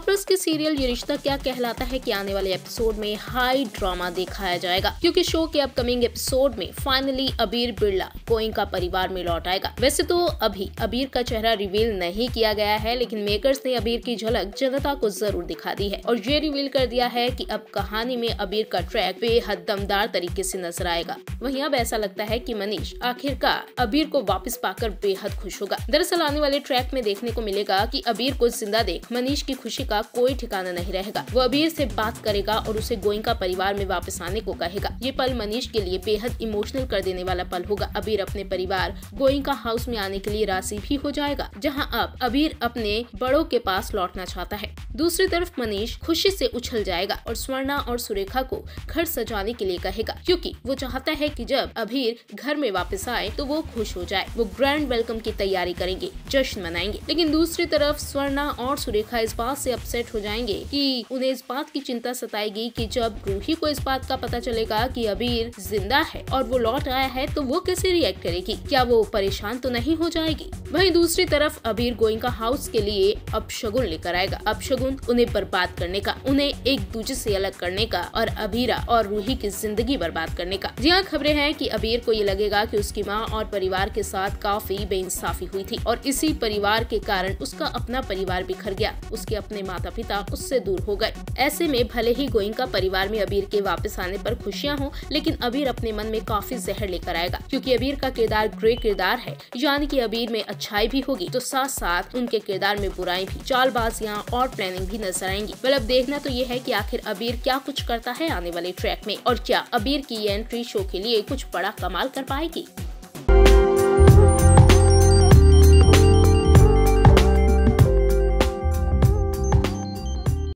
वापस के सीरियल ये रिश्ता क्या कहलाता है कि आने वाले एपिसोड में हाई ड्रामा दिखाया जाएगा, क्योंकि शो के अपकमिंग एपिसोड में फाइनली अबीर बिरला गोइंका परिवार में लौट आएगा। वैसे तो अभी अबीर का चेहरा रिवील नहीं किया गया है, लेकिन मेकर्स ने अबीर की झलक जनता को जरूर दिखा दी है और ये रिवील कर दिया है कि अब कहानी में अबीर का ट्रैक बेहद दमदार तरीके से नजर आएगा। वहीं अब ऐसा लगता है कि मनीष आखिरकार अबीर को वापस पाकर बेहद खुश होगा। दरअसल आने वाले ट्रैक में देखने को मिलेगा कि अबीर को जिंदा देख मनीष की खुशी का कोई ठिकाना नहीं रहेगा। वो अबीर से बात करेगा और उसे गोइंका परिवार में वापस आने को कहेगा। ये पल मनीष के लिए बेहद इमोशनल कर देने वाला पल होगा। अबीर अपने परिवार गोइंका हाउस में आने के लिए राजी भी हो जाएगा, जहां अब अबीर अपने बड़ों के पास लौटना चाहता है। दूसरी तरफ मनीष खुशी से उछल जाएगा और स्वर्णा और सुरेखा को घर सजाने के लिए कहेगा, क्योंकि वो चाहता है कि जब अबीर घर में वापस आए तो वो खुश हो जाए। वो ग्रैंड वेलकम की तैयारी करेंगे, जश्न मनाएंगे। लेकिन दूसरी तरफ स्वर्णा और सुरेखा इस बात से अपसेट हो जाएंगे कि उन्हें इस बात की चिंता सताएगी कि जब रूही को इस बात का पता चलेगा कि अबीर जिंदा है और वो लौट आया है तो वो कैसे रिएक्ट करेगी, क्या वो परेशान तो नहीं हो जाएगी। वहीं दूसरी तरफ अबीर गोइंका हाउस के लिए अपशगुन लेकर आएगा। अपशगुन उन्हें बर्बाद करने का, उन्हें एक दूसरे से अलग करने का और अबीरा और रूही की जिंदगी बर्बाद करने का। जी हाँ, खबरें हैं कि अबीर को ये लगेगा कि उसकी माँ और परिवार के साथ काफी बेइंसाफी हुई थी और इसी परिवार के कारण उसका अपना परिवार बिखर गया। उसके अपने माता पिता उससे दूर हो गए। ऐसे में भले ही गोइंका परिवार में अबीर के वापस आने पर खुशियाँ हों, लेकिन अबीर अपने मन में काफी जहर लेकर आएगा, क्योंकि अबीर का किरदार ग्रे किरदार है। यानी कि अबीर में अच्छाई भी होगी तो साथ साथ उनके किरदार में बुराई भी, चालबाजियाँ और प्लानिंग भी नजर आएंगी। मतलब देखना तो ये है कि आखिर अबीर क्या कुछ करता है आने वाले ट्रैक में और क्या अबीर की ये एंट्री शो के लिए कुछ बड़ा कमाल कर पाएगी।